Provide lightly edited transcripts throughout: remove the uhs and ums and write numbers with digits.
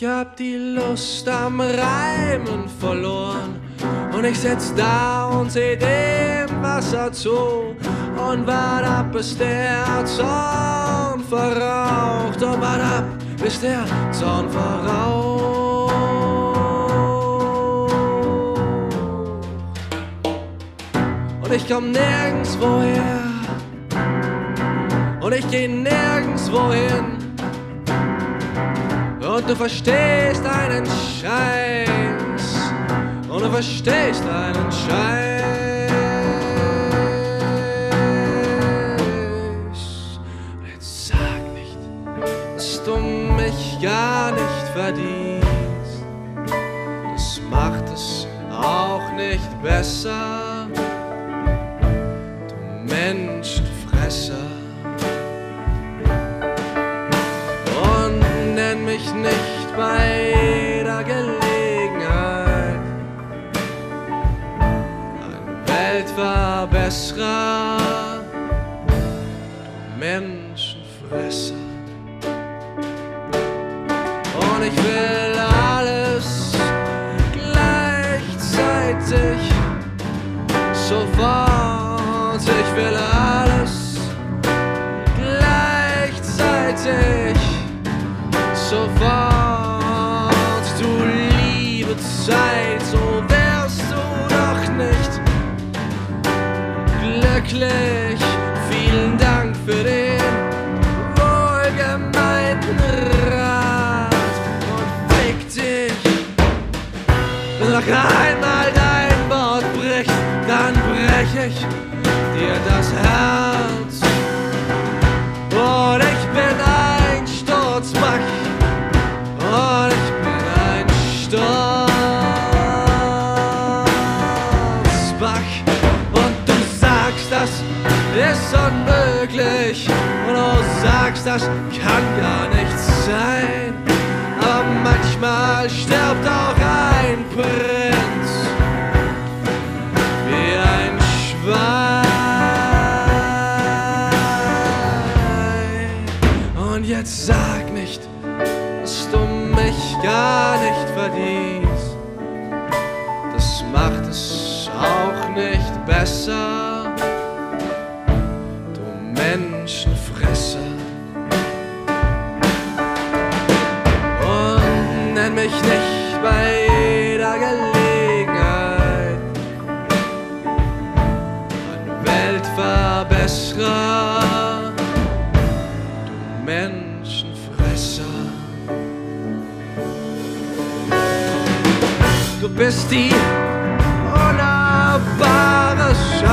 hab die Lust am Reimen verloren und ich sitz da und seh dem Wasser zu und wart ab, bis der Zorn verraucht und wart ab, bis der Zorn verraucht. Und ich komm nirgendwo her und ich geh nirgendwo hin. Und du verstehst einen Scheiß. Und du verstehst einen Scheiß. Jetzt sag nicht, dass du mich gar nicht verdienst. Das macht es auch nicht besser, du Menschenfresser. Nenn mich nicht bei der Gelegenheit ein Weltverbesserer, du Menschenfresser. Und ich will alles gleichzeitig, sofort. Ich will alles gleichzeitig, sofort. Du liebe Zeit, so wärst du doch nicht glücklich. Vielen Dank für den wohlgemeinten Rat und fick dich. Wenn noch einmal dein Wort bricht, dann brech ich dir das Herz. Und ich bin ein Sturzbach. Und ich bin ein Sturzbach. Und du sagst, das ist unmöglich. Und du sagst, das kann gar nichts sein. Aber manchmal stirbt auch ein Prinz wie ein Schwein. Und jetzt sag nicht, dass du mich gar nicht verdienst. Das macht es auch nicht besser, du Menschenfresser. Und nenn mich nicht bei der Gelegenheit ein Weltverbesserer, du Menschenfresser. Du bist die unnahbare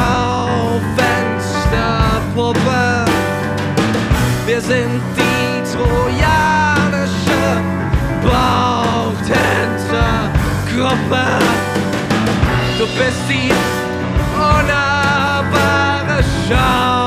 Schaufensterpuppe. Wir sind die trojanische Bauchtänzergruppe. Du bist die unnahbare Schaufensterpuppe.